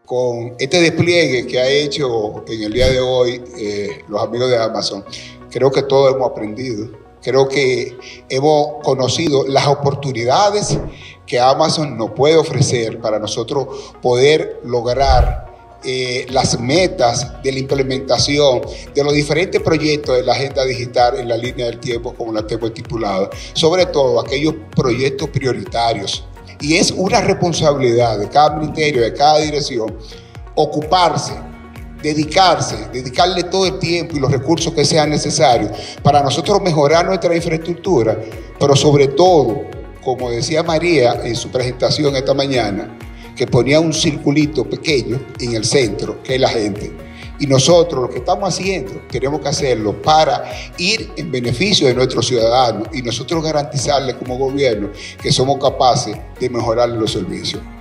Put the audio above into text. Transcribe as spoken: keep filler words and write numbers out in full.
con este despliegue que ha hecho en el día de hoy eh, los amigos de Amazon, creo que todos hemos aprendido. Creo que hemos conocido las oportunidades que Amazon nos puede ofrecer para nosotros poder lograr eh, las metas de la implementación de los diferentes proyectos de la agenda digital en la línea del tiempo, como la tengo estipulada, sobre todo aquellos proyectos prioritarios. Y es una responsabilidad de cada ministerio, de cada dirección, ocuparse, dedicarse, dedicarle todo el tiempo y los recursos que sean necesarios para nosotros mejorar nuestra infraestructura, pero sobre todo, como decía María en su presentación esta mañana, que ponía un circulito pequeño en el centro, que es la gente. Y nosotros lo que estamos haciendo, tenemos que hacerlo para ir en beneficio de nuestros ciudadanos y nosotros garantizarles como gobierno que somos capaces de mejorar los servicios.